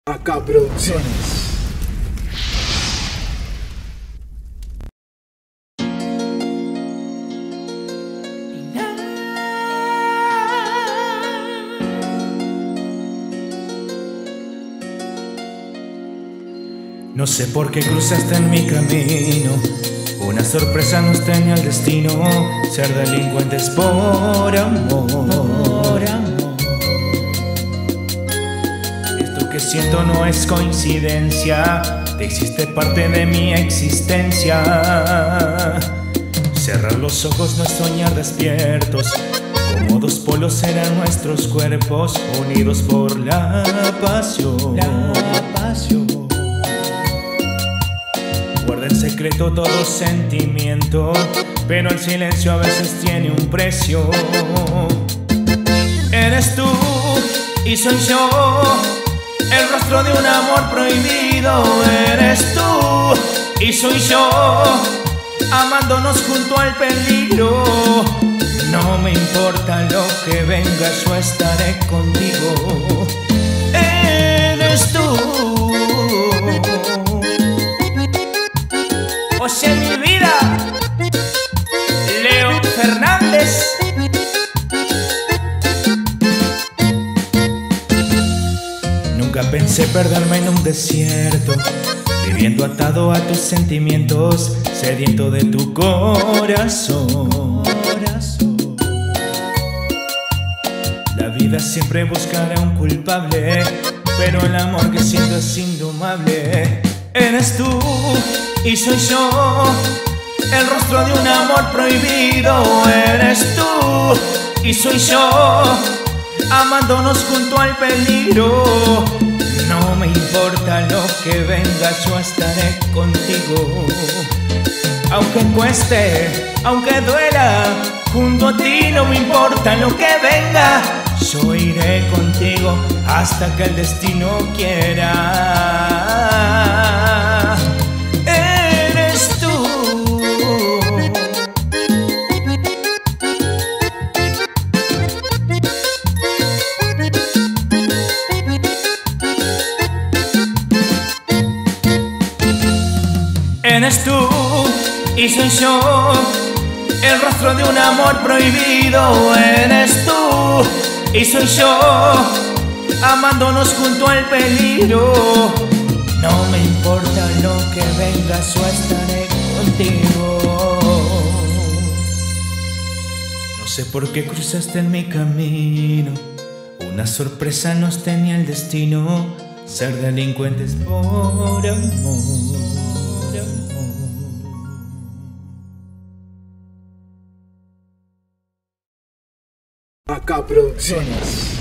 Acá Producciones. No sé por qué cruzaste en mi camino. Una sorpresa nos tenía el destino. Ser delincuentes por amor. Esto que siento no es coincidencia. Te hiciste parte de mi existencia. Cerrar los ojos no es soñar despiertos. Como dos polos eran nuestros cuerpos, unidos por la pasión. Guarda en secreto todo sentimiento, pero el silencio a veces tiene un precio. Eres tú y soy yo, el rostro de un amor prohibido. Eres tú y soy yo, amándonos junto al peligro. No me importa lo que venga, yo estaré contigo. Eres tú. Oye mi vida, Leo Fernández. Nunca pensé perderme en un desierto, viviendo atado a tus sentimientos, sediento de tu corazón. La vida siempre buscará un culpable, pero el amor que siento es indomable. Eres tú y soy yo, el rostro de un amor prohibido. Eres tú y soy yo, amándonos junto al peligro. No me importa lo que venga, yo estaré contigo. Aunque cueste, aunque duela, junto a ti no me importa lo que venga. Yo iré contigo hasta que el destino quiera. Eres tú. Eres tú y soy yo, el rostro de un amor prohibido. Eres tú y soy yo, amándonos junto al peligro. No me importa lo que venga, yo estaré contigo. No sé por qué cruzaste en mi camino. Una sorpresa nos tenía el destino. Ser delincuentes por amor. Acá Producciones.